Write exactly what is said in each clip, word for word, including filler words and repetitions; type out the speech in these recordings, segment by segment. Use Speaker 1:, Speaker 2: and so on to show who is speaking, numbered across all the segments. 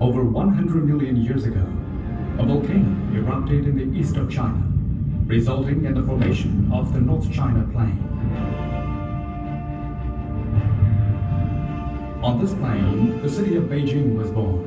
Speaker 1: Over one hundred million years ago, a volcano erupted in the east of China, resulting in the formation of the North China Plain. On this plain, the city of Beijing was born.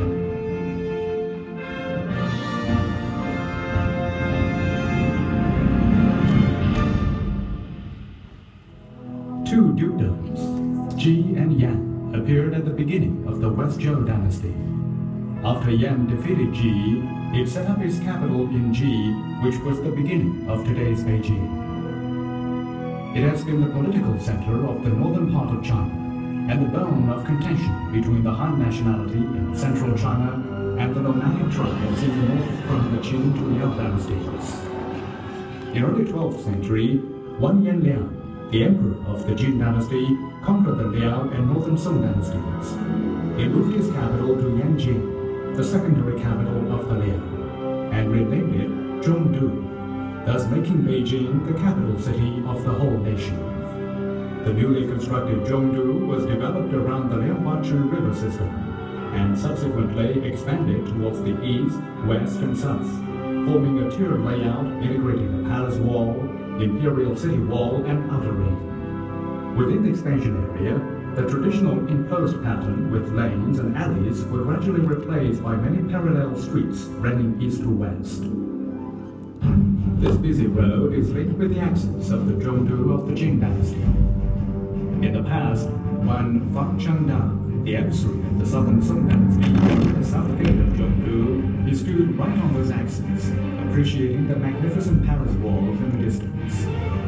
Speaker 1: Two dukedoms, Qi and Yan, appeared at the beginning of the West Zhou dynasty. After Yan defeated Qi, it set up its capital in Qi, which was the beginning of today's Beijing. It has been the political center of the northern part of China and the bone of contention between the Han nationality in central China and the nomadic tribes in the north from the Qin to Liao dynasties. In early twelfth century,完Yan Liang, the emperor of the Jin dynasty, conquered the Liao and northern Song dynasties. He moved his capital to Yanjing, the secondary capital of the Liao, and renamed it Zhongdu, thus making Beijing the capital city of the whole nation. The newly constructed Zhongdu was developed around the Lianhuachu river system, and subsequently expanded towards the east, west, and south, forming a tiered layout integrating the palace wall, imperial city wall, and outer ring. Within the expansion area, the traditional enclosed pattern with lanes and alleys were gradually replaced by many parallel streets running east to west. This busy road is linked with the axis of the Zhongdu of the Jin dynasty. In the past, when Fang Chengda, the emissary of the southern Song dynasty, entered the south gate of Zhongdu, he stood right on this axis, appreciating the magnificent palace walls in the distance.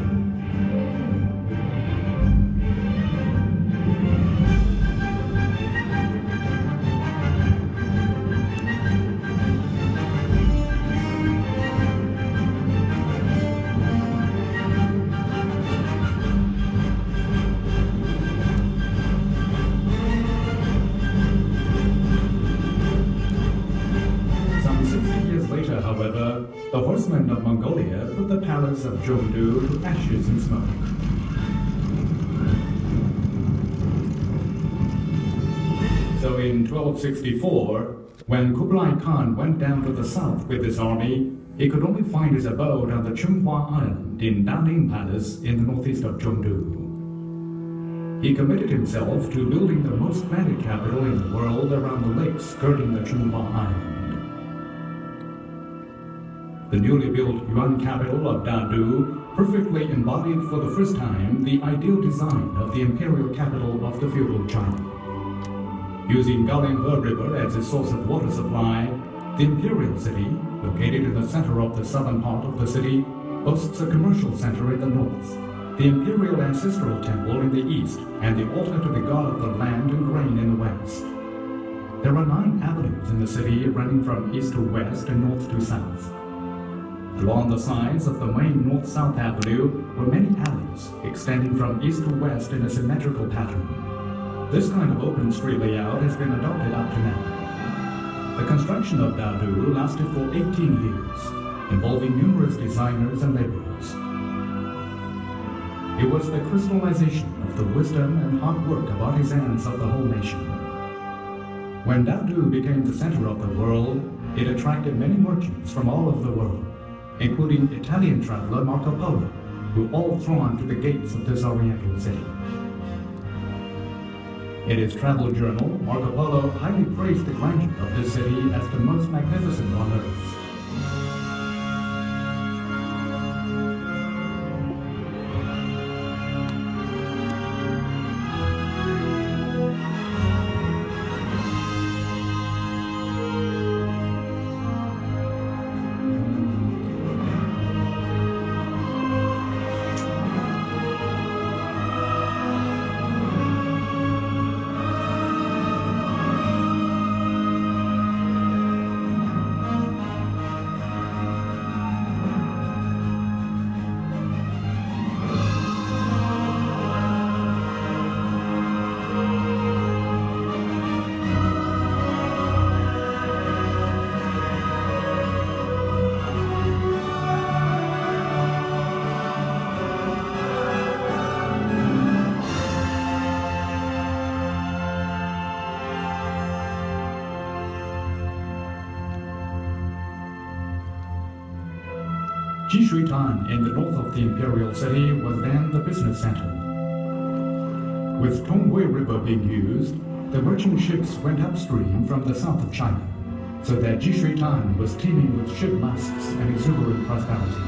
Speaker 1: However, the horsemen of Mongolia put the palace of Zhongdu to ashes and smoke. So in twelve sixty-four, when Kublai Khan went down to the south with his army, he could only find his abode on the Chunghua Island in Daning Palace in the northeast of Zhongdu. He committed himself to building the most splendid capital in the world around the lakes skirting the Chunghua Island. The newly built Yuan capital of Dadu perfectly embodied for the first time the ideal design of the imperial capital of the feudal China. Using Gaolianghe River as its source of water supply, the imperial city, located in the center of the southern part of the city, boasts a commercial center in the north, the imperial ancestral temple in the east, and the altar to the god of the land and grain in the west. There are nine avenues in the city running from east to west and north to south. Along the sides of the main north-south avenue were many alleys, extending from east to west in a symmetrical pattern. This kind of open street layout has been adopted up to now. The construction of Dadu lasted for eighteen years, involving numerous designers and laborers. It was the crystallization of the wisdom and hard work of artisans of the whole nation. When Dadu became the center of the world, it attracted many merchants from all over the world, including Italian traveler Marco Polo, who all thronged to the gates of this oriental city. In his travel journal, Marco Polo highly praised the grandeur of this city as the most magnificent on earth. Jishuitan in the north of the imperial city was then the business center. With Tonghui River being used, the merchant ships went upstream from the south of China, so that Jishuitan was teeming with ship masts and exuberant prosperity.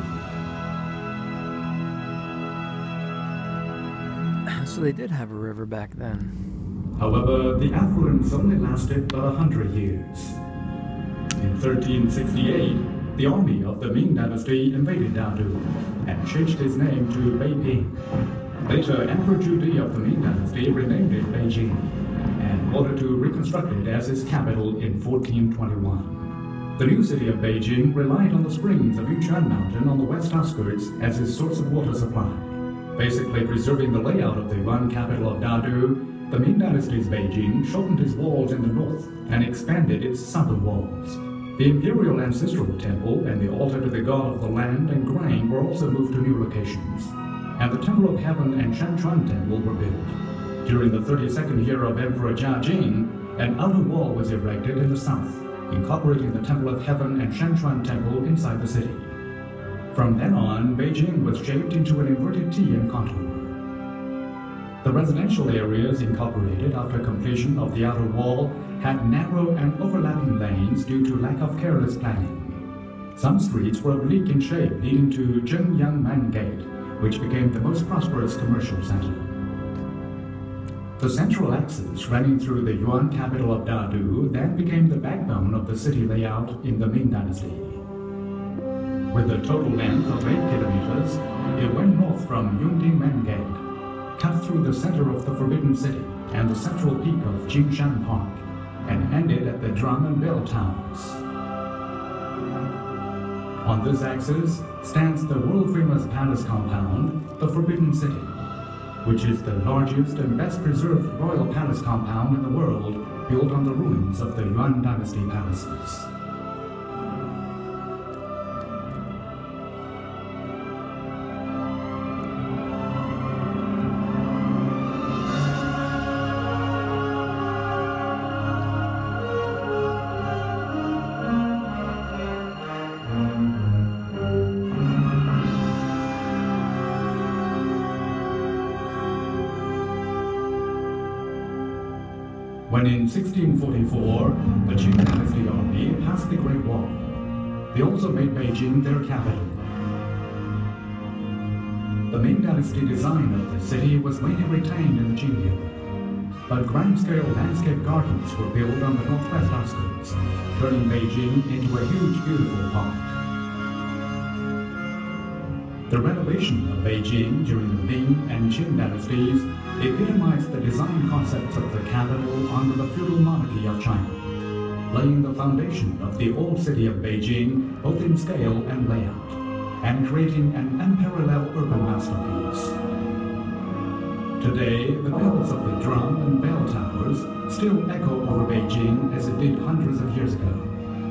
Speaker 2: So they did have a river back then.
Speaker 1: However, the affluence only lasted but a hundred years. In thirteen sixty-eight, the army of the Ming Dynasty invaded Dadu and changed its name to Beiping. Later, Emperor Zhu of the Ming Dynasty renamed it Beijing and ordered to reconstruct it as its capital in fourteen twenty-one. The new city of Beijing relied on the springs of Yuquan Mountain on the west outskirts as its source of water supply. Basically preserving the layout of the Yuan capital of Dadu, the Ming Dynasty's Beijing shortened its walls in the north and expanded its southern walls. The imperial ancestral temple and the altar to the god of the land and grain were also moved to new locations, and the Temple of Heaven and Shanchuan Temple were built. During the thirty-second year of Emperor Jia Jing, an outer wall was erected in the south, incorporating the Temple of Heaven and Shanchuan Temple inside the city. From then on, Beijing was shaped into an inverted T in contour. The residential areas incorporated after completion of the outer wall had narrow and overlapping lanes due to lack of careless planning. Some streets were oblique in shape, leading to Zhengyangman Gate, which became the most prosperous commercial center. The central axis running through the Yuan capital of Dadu then became the backbone of the city layout in the Ming Dynasty. With a total length of eight kilometers, it went north from Yongdingmen Gate, cut through the center of the Forbidden City and the central peak of Jingshan Park, and ended at the Drum and Bell Towers. On this axis stands the world-famous palace compound, the Forbidden City, which is the largest and best-preserved royal palace compound in the world, built on the ruins of the Yuan Dynasty palaces. When in sixteen forty-four, the Qing Dynasty army passed the Great Wall, they also made Beijing their capital. The Ming Dynasty design of the city was mainly retained in the Qing era, but grand-scale landscape gardens were built on the northwest outskirts, turning Beijing into a huge, beautiful park. The renovation of Beijing during the Ming and Qing dynasties epitomized the design concepts of the capital under the feudal monarchy of China, laying the foundation of the old city of Beijing both in scale and layout, and creating an unparalleled urban masterpiece. Today, the bells of the drum and bell towers still echo over Beijing as it did hundreds of years ago.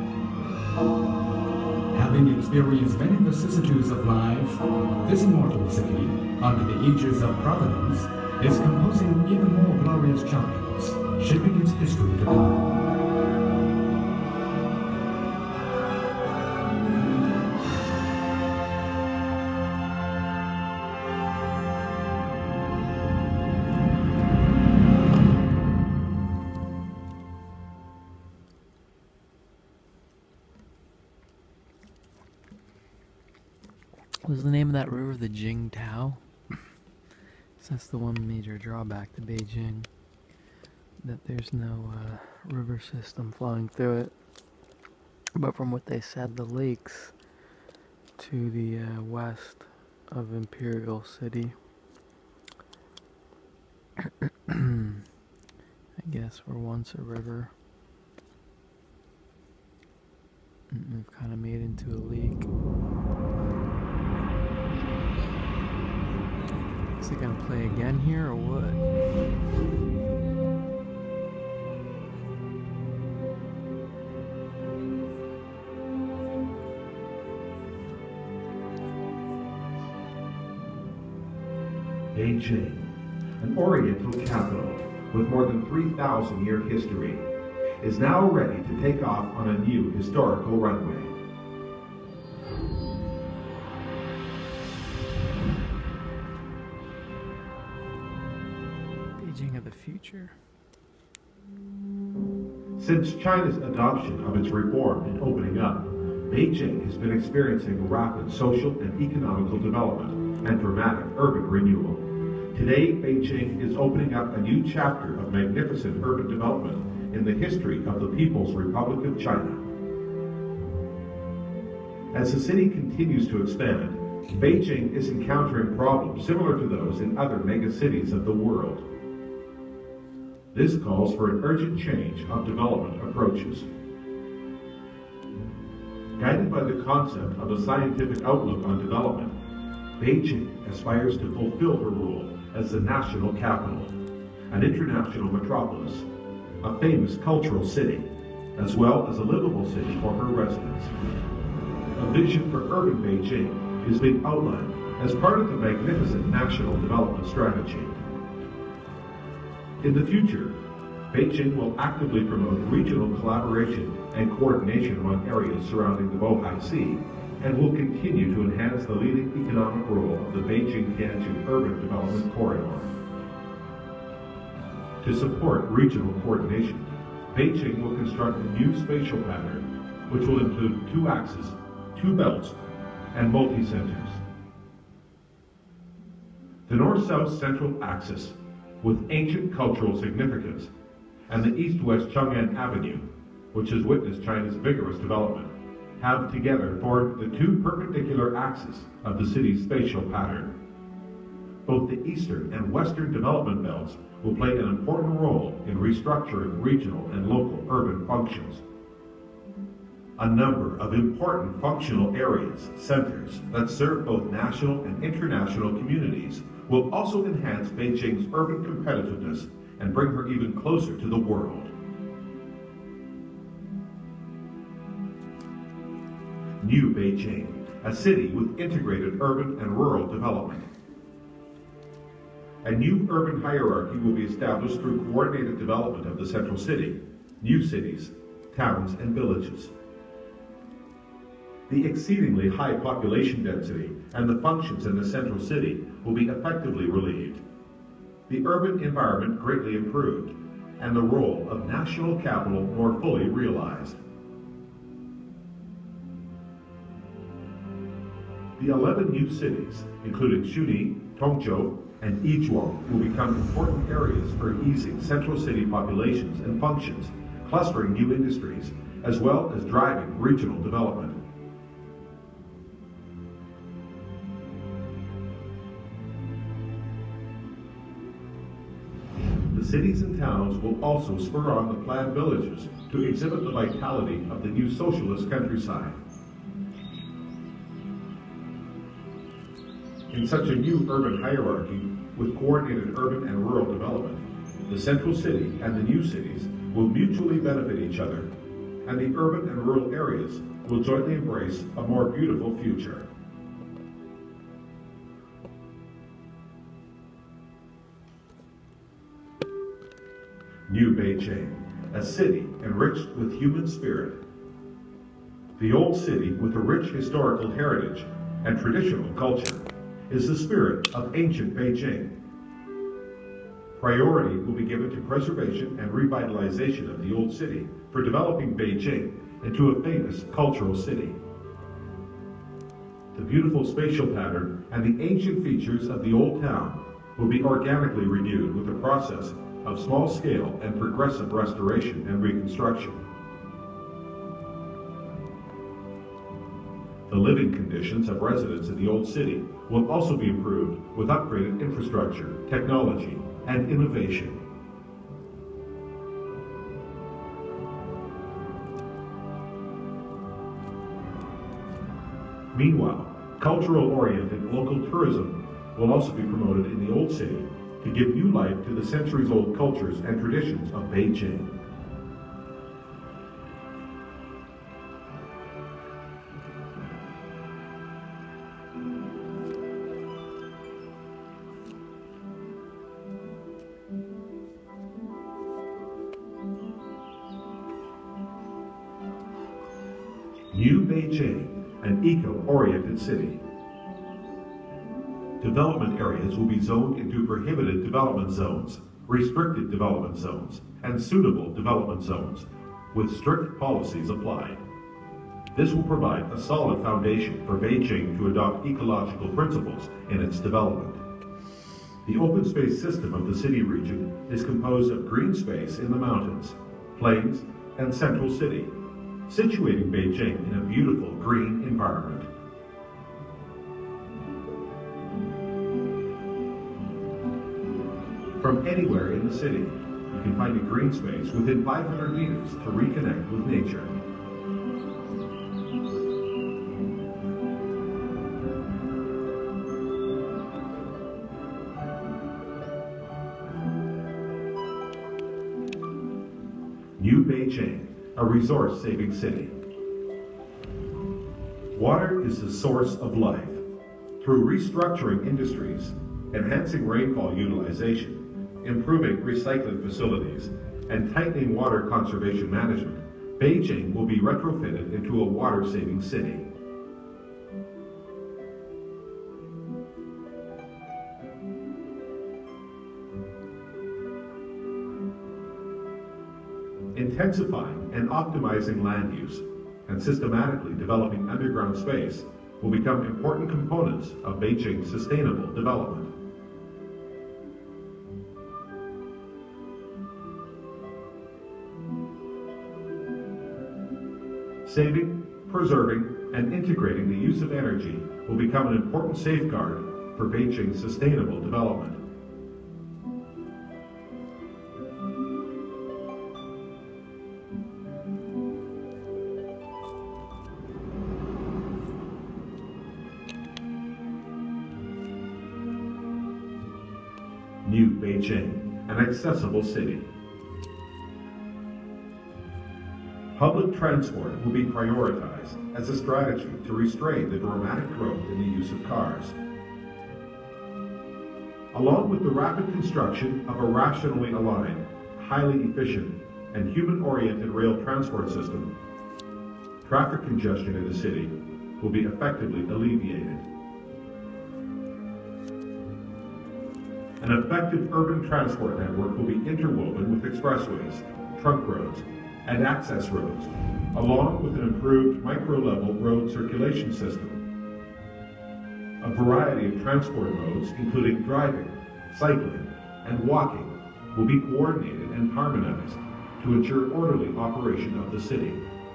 Speaker 1: Having experienced many vicissitudes of life, this immortal city, under the aegis of Providence, is composing even more glorious chapters, shaping its history to come.
Speaker 2: Was the name of that river the Jingtao? That's the one major drawback to Beijing, that there's no uh, river system flowing through it. But from what they said, the lakes to the uh, west of Imperial City, I guess, were once a river. And we've kind of made into a lake. Is it gonna play again here or what?
Speaker 3: Beijing, an oriental capital with more than three thousand year history, is now ready to take off on a new historical runway.
Speaker 2: the future.
Speaker 3: Since China's adoption of its reform and opening up, Beijing has been experiencing rapid social and economical development and dramatic urban renewal. Today, Beijing is opening up a new chapter of magnificent urban development in the history of the People's Republic of China. As the city continues to expand, Beijing is encountering problems similar to those in other megacities of the world. This calls for an urgent change of development approaches. Guided by the concept of a scientific outlook on development, Beijing aspires to fulfill her role as the national capital, an international metropolis, a famous cultural city, as well as a livable city for her residents. A vision for urban Beijing is being outlined as part of the magnificent national development strategy. In the future, Beijing will actively promote regional collaboration and coordination among areas surrounding the Bohai Sea, and will continue to enhance the leading economic role of the Beijing-Tianjin Urban Development Corridor. To support regional coordination, Beijing will construct a new spatial pattern, which will include two axes, two belts, and multi-centers. The north-south central axis, with ancient cultural significance, and the east-west Chang'an Avenue, which has witnessed China's vigorous development, have together formed the two perpendicular axes of the city's spatial pattern. Both the eastern and western development belts will play an important role in restructuring regional and local urban functions. A number of important functional areas, centers, that serve both national and international communities will also enhance Beijing's urban competitiveness and bring her even closer to the world. New Beijing, a city with integrated urban and rural development. A new urban hierarchy will be established through coordinated development of the central city, new cities, towns, and villages. The exceedingly high population density and the functions in the central city will be effectively relieved. The urban environment greatly improved, and the role of national capital more fully realized. The eleven new cities, including Shuni, Tongzhou, and Yizhuang, will become important areas for easing central city populations and functions, clustering new industries, as well as driving regional development. The cities and towns will also spur on the planned villages to exhibit the vitality of the new socialist countryside. In such a new urban hierarchy, with coordinated urban and rural development, the central city and the new cities will mutually benefit each other, and the urban and rural areas will jointly embrace a more beautiful future. New Beijing, a city enriched with human spirit. The old city, with a rich historical heritage and traditional culture, is the spirit of ancient Beijing. Priority will be given to preservation and revitalization of the old city for developing Beijing into a famous cultural city. The beautiful spatial pattern and the ancient features of the old town will be organically renewed with the process of small-scale and progressive restoration and reconstruction. The living conditions of residents in the old city will also be improved with upgraded infrastructure, technology, and innovation. Meanwhile, cultural-oriented local tourism will also be promoted in the old city to give new life to the centuries-old cultures and traditions of Beijing. New Beijing, an eco-oriented city. Development areas will be zoned into prohibited development zones, restricted development zones, and suitable development zones, with strict policies applied. This will provide a solid foundation for Beijing to adopt ecological principles in its development. The open space system of the city region is composed of green space in the mountains, plains, and central city, situating Beijing in a beautiful green environment. From anywhere in the city, you can find a green space within five hundred meters to reconnect with nature. New Beijing, a resource-saving city. Water is the source of life. Through restructuring industries, enhancing rainfall utilization, improving recycling facilities, and tightening water conservation management, Beijing will be retrofitted into a water-saving city. Intensifying and optimizing land use and systematically developing underground space will become important components of Beijing's sustainable development. Saving, preserving, and integrating the use of energy will become an important safeguard for Beijing's sustainable development. New Beijing, an accessible city. Public transport will be prioritized as a strategy to restrain the dramatic growth in the use of cars. Along with the rapid construction of a rationally aligned, highly efficient, and human-oriented rail transport system, traffic congestion in the city will be effectively alleviated. An effective urban transport network will be interwoven with expressways, trunk roads, and access roads, along with an improved micro-level road circulation system. A variety of transport modes, including driving, cycling, and walking, will be coordinated and harmonized to ensure orderly operation of the city.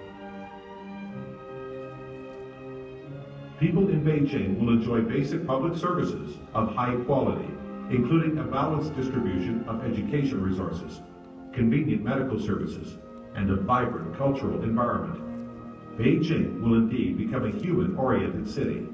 Speaker 3: People in Beijing will enjoy basic public services of high quality, including a balanced distribution of education resources, convenient medical services, and a vibrant cultural environment. Beijing will indeed become a human-oriented city.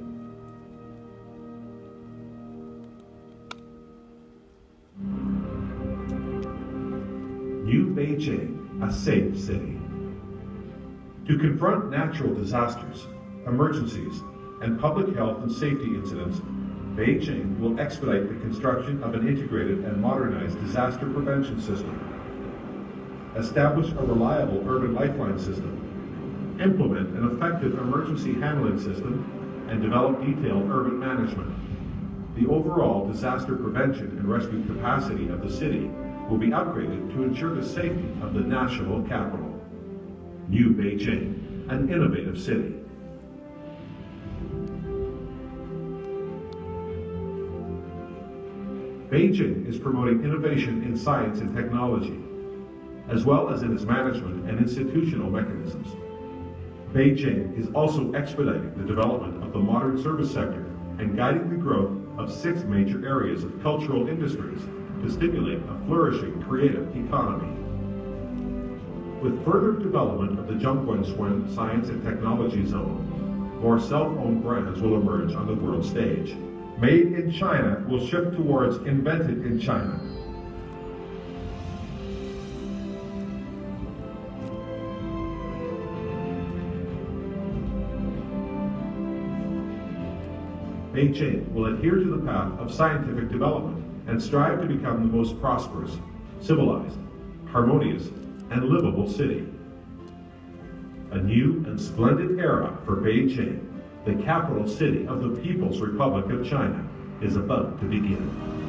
Speaker 3: New Beijing, a safe city. To confront natural disasters, emergencies, and public health and safety incidents, Beijing will expedite the construction of an integrated and modernized disaster prevention system, establish a reliable urban lifeline system, implement an effective emergency handling system, and develop detailed urban management. The overall disaster prevention and rescue capacity of the city will be upgraded to ensure the safety of the national capital. New Beijing, an innovative city. Beijing is promoting innovation in science and technology, as well as in its management and institutional mechanisms. Beijing is also expediting the development of the modern service sector and guiding the growth of six major areas of cultural industries to stimulate a flourishing creative economy. With further development of the Zhongguancun Science and Technology Zone, more self-owned brands will emerge on the world stage. Made in China will shift towards invented in China. Beijing will adhere to the path of scientific development and strive to become the most prosperous, civilized, harmonious, and livable city. A new and splendid era for Beijing, the capital city of the People's Republic of China, is about to begin.